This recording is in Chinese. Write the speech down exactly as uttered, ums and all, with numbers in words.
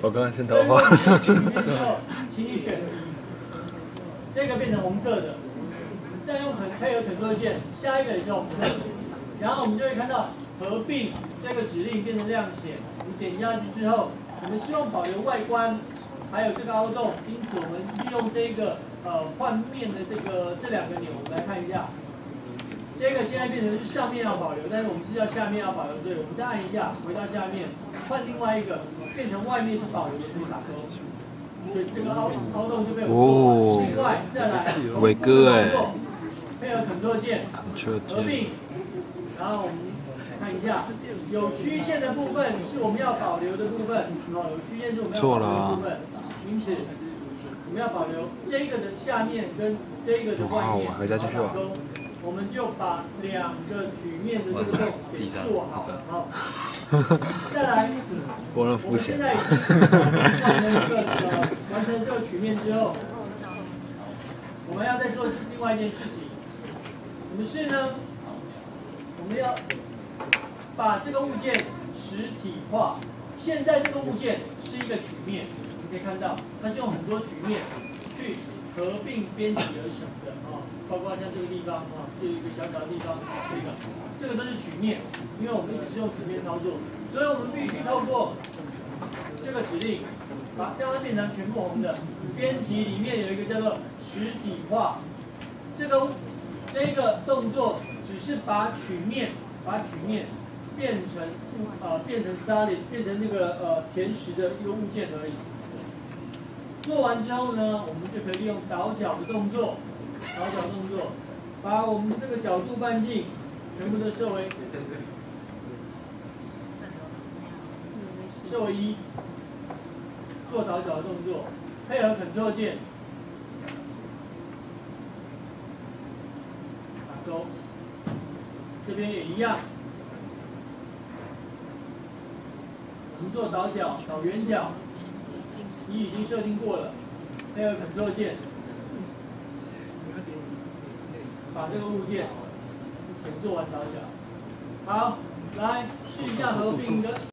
我刚刚先所以如果你选曲面之后，请你选这个变成红色的，再用配合 Ctrl 键，下一个也是红色的，然后我们就会看到合并这个指令变成亮显。你点下去之后，我们希望保留外观，还有这个凹洞，因此我们利用这个呃换面的这个这两个钮，我们来看一下。这个现在变成是上面要保留，但是我们是要下面要保留，所以我们再按一下，回到下面，换另外一个，变成外面是保留的，所以打勾。所以这个凹凹洞就被我们做完。另外再来， 伟哥哎， 配合 Ctrl 键，合并，然后我们看一下，有虚线的部分是我们要保留的部分，哦，有虚线是我们要保留的部分，因此我们要保留这个的下面跟这个的外面， 回家继续玩。 我们就把两个曲面的这个洞给做好，好。再来，我们现在已经完成一个呃完成这个曲面之后，我们要再做另外一件事情。什么事呢？我们要把这个物件实体化。现在这个物件是一个曲面，你可以看到它是用很多曲面去合并编辑而成的啊。包括像这个地方啊，这一个小小的地方，这个，这个都是曲面，因为我们一直是用曲面操作，所以我们必须透过这个指令，把让它变成全部红的。编辑里面有一个叫做实体化，这个这个动作只是把曲面，把曲面变成呃变成 solid， 变成那个呃填实的一个物件而已。做完之后呢，我们就可以利用倒角的动作。倒角动作，把我们这个角度半径全部都设为设为一，做倒角的动作，配合 Ctrl 键，打勾，这边也一样，我们做倒角、倒圆角，你已经设定过了，配合 Ctrl 键。把这个物件给做完倒角，好，来试一下合并的。